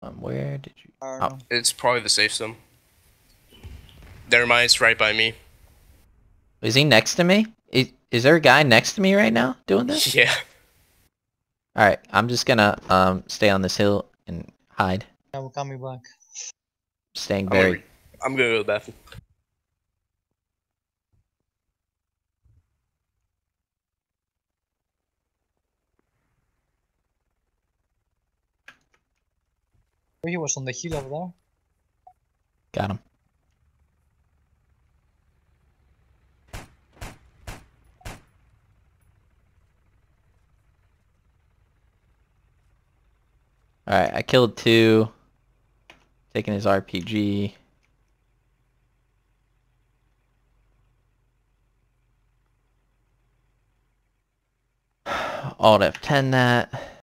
Where did you? I don't Oh, know. It's probably the safe zone. Never mind, it's right by me. is he next to me? Is there a guy next to me right now doing this? Yeah. All right, I'm just gonna stay on this hill and hide. Yeah, we're coming back. Staying I'm gonna, very. I'm gonna go to the bathroom. He was on the hill over there. Got him. All right, I killed 2. Taking his RPG. Alt F10 that.